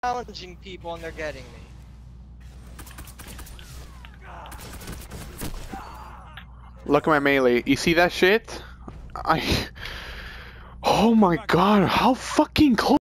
challenging people and they're getting me. Look at my melee. You see that shit? Oh my god, how fucking close.